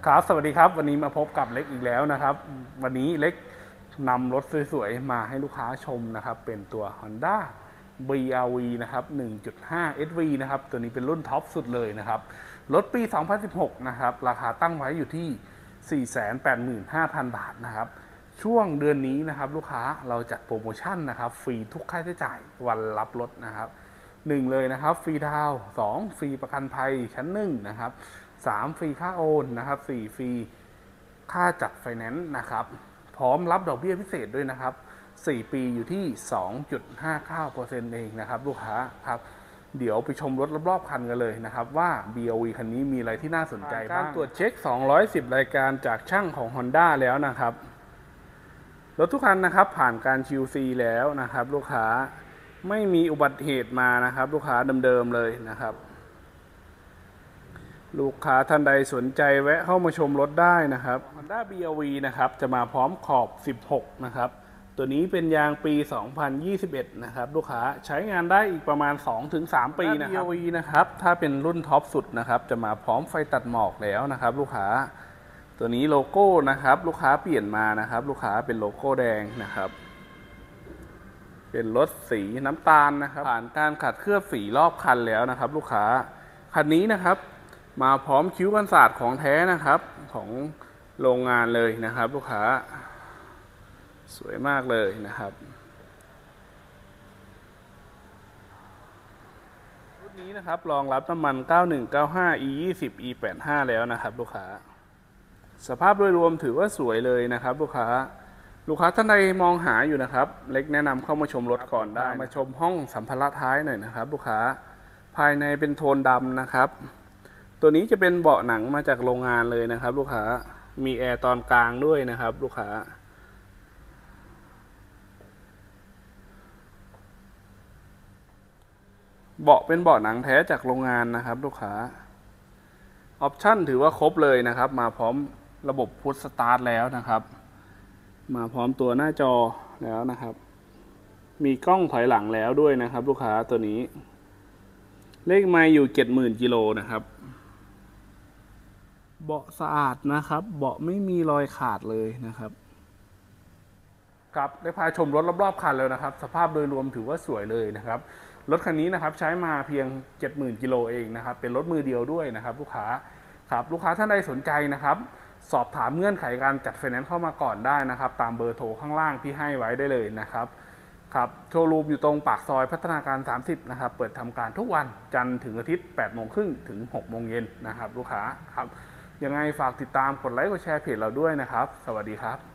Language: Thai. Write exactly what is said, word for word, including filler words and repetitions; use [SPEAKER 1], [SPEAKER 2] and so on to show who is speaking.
[SPEAKER 1] ครับสวัสดีครับวันนี้มาพบกับเล็กอีกแล้วนะครับวันนี้เล็กนำรถสวยๆมาให้ลูกค้าชมนะครับเป็นตัว Honda บี อาร์ วี นะครับ หนึ่งจุดห้า เอส วี นะครับตัวนี้เป็นรุ่นท็อปสุดเลยนะครับรถปี สองพันสิบหก นะครับราคาตั้งไว้อยู่ที่ สี่แสนแปดหมื่นห้าพัน บาทนะครับช่วงเดือนนี้นะครับลูกค้าเราจัดโปรโมชั่นนะครับฟรีทุกค่าใช้จ่ายวันรับรถนะครับหนึ่งเลยนะครับฟรีดาวน์สองฟรีประกันภัยชั้นหนึ่งนะครับสามฟรีค่าโอนนะครับสี่ฟรีค่าจัดไฟแนนซ์นะครับพร้อมรับดอกเบี้ยพิเศษด้วยนะครับสี่ปีอยู่ที่ สองจุดห้าเก้าเปอร์เซ็นต์ เองนะครับลูกค้าครับเดี๋ยวไปชมรถรอบๆคันกันเลยนะครับว่า บี อาร์ วี คันนี้มีอะไรที่น่าสนใจบ้างการตรวจเช็คสองร้อยสิบรายการจากช่างของ Honda แล้วนะครับรถทุกคันนะครับผ่านการ คิว ซี แล้วนะครับลูกค้าไม่มีอุบัติเหตุมานะครับลูกค้าเดิมๆเลยนะครับลูกค้าท่านใดสนใจแวะเข้ามาชมรถได้นะครับ Honda บี อาร์ วี นะครับจะมาพร้อมขอบสิบหกนะครับตัวนี้เป็นยางปี สองพันยี่สิบเอ็ด นะครับลูกค้าใช้งานได้อีกประมาณ สองถึงสาม ปีนะครับ บี อาร์ วี นะครับถ้าเป็นรุ่นท็อปสุดนะครับจะมาพร้อมไฟตัดหมอกแล้วนะครับลูกค้าตัวนี้โลโก้นะครับลูกค้าเปลี่ยนมานะครับลูกค้าเป็นโลโก้แดงนะครับเป็นรถสีน้ำตาลนะครับผ่านการขัดเคลือบสีรอบคันแล้วนะครับลูกค้าคันนี้นะครับมาพร้อมคิ้วกันศาสตร์ของแท้นะครับของโรงงานเลยนะครับลูกค้าสวยมากเลยนะครับรุ่นนี้นะครับรองรับน้ำมัน เก้าหนึ่งเก้าห้า อี ยี่สิบ อี แปดห้า แล้วนะครับลูกค้าสภาพโดยรวมถือว่าสวยเลยนะครับลูกค้าลูกค้าท่านใดมองหาอยู่นะครับเล็กแนะนำเข้ามาชมรถก่อนได้มาชมห้องสัมภาระท้ายหน่อยนะครับลูกค้าภายในเป็นโทนดำนะครับตัวนี้จะเป็นเบาะหนังมาจากโรงงานเลยนะครับลูกค้ามีแอร์ตอนกลางด้วยนะครับลูกค้าเบาะเป็นเบาะหนังแท้จากโรงงานนะครับลูกค้าออปชั่นถือว่าครบเลยนะครับมาพร้อมระบบพุทสตาร์ทแล้วนะครับมาพร้อมตัวหน้าจอแล้วนะครับมีกล้องถอยหลังแล้วด้วยนะครับลูกค้าตัวนี้เลขไมล์อยู่ เจ็ดหมื่น กิโลนะครับเบาะสะอาดนะครับเบาะไม่มีรอยขาดเลยนะครับครับได้พาชมรถรอบๆคันแล้วนะครับสภาพโดยรวมถือว่าสวยเลยนะครับรถคันนี้นะครับใช้มาเพียง เจ็ดหมื่น กิโลเองนะครับเป็นรถมือเดียวด้วยนะครับลูกค้าครับลูกค้าท่านใดสนใจนะครับสอบถามเงื่อนไขการจัดไฟแนนซ์เข้ามาก่อนได้นะครับตามเบอร์โทรข้างล่างที่ให้ไว้ได้เลยนะครับครับโชว์รูมอยู่ตรงปากซอยพัฒนาการสามสิบนะครับเปิดทำการทุกวันจันทร์ถึงอาทิตย์ แปดโมงครึ่ง ถึง หกโมงเย็นนะครับลูกค้าครับยังไงฝากติดตามกดไลค์กดแชร์เพจเราด้วยนะครับสวัสดีครับ